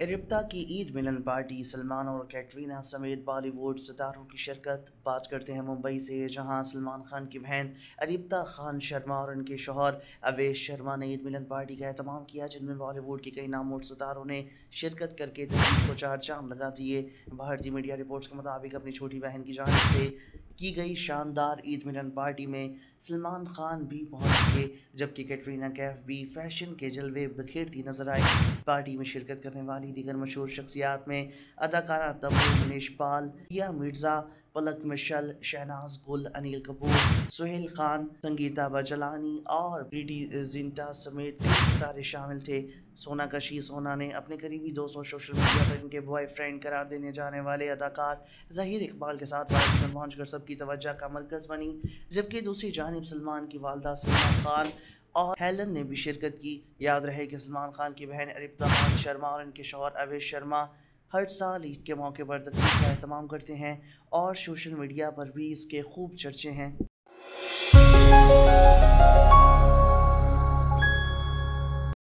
एरिप्ता की ईद मिलन पार्टी, सलमान और कैटरीना समेत बॉलीवुड सितारों की शिरकत। बात करते हैं मुंबई से, जहां सलमान खान की बहन अरिप्ता खान शर्मा और उनके शौहर अवेश शर्मा ने ईद मिलन पार्टी का एहतमाम किया, जिनमें बॉलीवुड के कई नामवर सितारों ने शिरकत करके तकरीब को चार चांद लगा दिए। भारतीय मीडिया रिपोर्ट्स के मुताबिक अपनी छोटी बहन की जानिब से की गई शानदार ईद मिलन पार्टी में सलमान खान भी पहुंच गए, जबकि कैटरीना कैफ भी फैशन के जलवे बिखेरती नजर आई। पार्टी में शिरकत करने वाली दीगर मशहूर शख्सियात में अदाकारा तब्बू, मनीष पाल, दिया मिर्ज़ा, पलक मिशल, शहनाज गुल, अनिल कपूर, सुहेल खान, संगीता बचलानी और प्रीति जिंटा समेत कई सितारे शामिल थे। सोना ने अपने करीबी दोस्तों सोशल मीडिया पर इनके बॉयफ्रेंड करार देने जाने वाले अदाकार ज़हीर इकबाल के साथ पार्टी में पहुंचकर सबकी तवज्जो का मरकज़ बनी, जबकि दूसरी जानिब सलमान की वालदा सलमा खान और हेलन ने भी शिरकत की। याद रहे कि सलमान खान की बहन अरिप्ता खान शर्मा और इनके शौहर अवेश शर्मा हर साल ईद के मौके पर तकरीब का एहतमाम करते हैं और सोशल मीडिया पर भी इसके खूब चर्चे हैं।